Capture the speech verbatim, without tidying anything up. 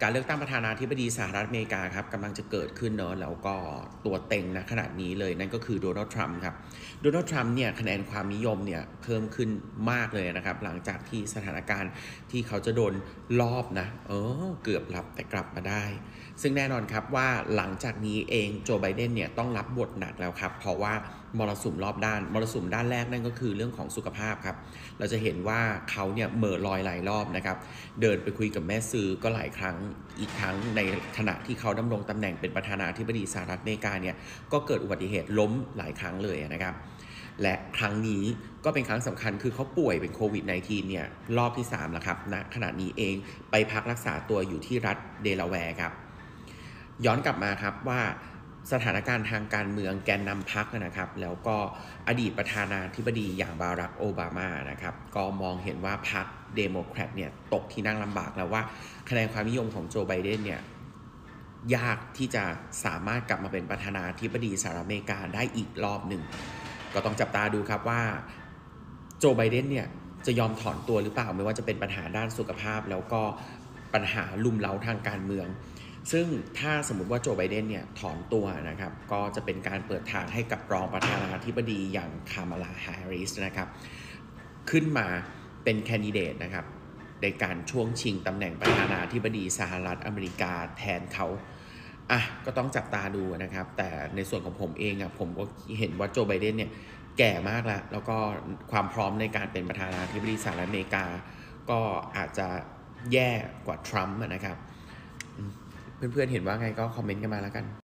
การเลือกตั้งประธานาธิบดีสหรัฐอเมริกาครับกำลังจะเกิดขึ้นเนาะแล้วก็ตัวเต็งนะขนาดนี้เลยนั่นก็คือโดนัลด์ทรัมป์ครับโดนัลด์ทรัมป์เนี่ยคะแนนความนิยมเนี่ยเพิ่มขึ้นมากเลยนะครับหลังจากที่สถานการณ์ที่เขาจะโดนลอบนะเออเกือบหลับแต่กลับมาได้ซึ่งแน่นอนครับว่าหลังจากนี้เองโจไบเดนเนี่ยต้องรับบทหนักแล้วครับเพราะว่ามรสุมรอบด้านมรสุมด้านแรกนั่นก็คือเรื่องของสุขภาพครับเราจะเห็นว่าเขาเนี่ยเหม่อลอยหลายรอบนะครับเดินไปคุยกับแม่ซื้อก็หลายครั้งอีกครั้งในขณะที่เขาดำรงตำแหน่งเป็นประธานาธิบดีสหรัฐอเมริกาเนี่ยก็เกิดอุบัติเหตุล้มหลายครั้งเลยนะครับและครั้งนี้ก็เป็นครั้งสำคัญคือเขาป่วยเป็นโควิด สิบเก้า เนี่ยรอบที่สามแล้วครับณขณะนี้เองไปพักรักษาตัวอยู่ที่รัฐเดลาแวร์ครับย้อนกลับมาครับว่าสถานการณ์ทางการเมืองแกนนำพรรคนะครับแล้วก็อดีตประธานาธิบดีอย่างบารักโอบามานะครับก็มองเห็นว่าพรรคเดโมแครตเนี่ยตกที่นั่งลำบากแล้วว่าคะแนนความนิยมของโจไบเดนเนี่ยยากที่จะสามารถกลับมาเป็นประธานาธิบดีสหรัฐอเมริกาได้อีกรอบหนึ่งก็ต้องจับตาดูครับว่าโจไบเดนเนี่ยจะยอมถอนตัวหรือเปล่าไม่ว่าจะเป็นปัญหาด้านสุขภาพแล้วก็ปัญหาลุ่มเล้าทางการเมืองซึ่งถ้าสมมุติว่าโจไบเดนเนี่ยถอนตัวนะครับก็จะเป็นการเปิดทางให้กับรองประธานาธิบดีอย่างคามาลาแฮร์ริสนะครับขึ้นมาเป็นแคนดิเดตนะครับในการช่วงชิงตำแหน่งประธานาธิบดีสหรัฐอเมริกาแทนเขาอ่ะก็ต้องจับตาดูนะครับแต่ในส่วนของผมเองอ่ะผมก็เห็นว่าโจไบเดนเนี่ยแก่มากแล้วแล้วก็ความพร้อมในการเป็นประธานาธิบดีสหรัฐอเมริกาก็อาจจะแย่กว่าทรัมป์นะครับเพื่อนๆเห็นว่าไงก็คอมเมนต์กันมาแล้วกัน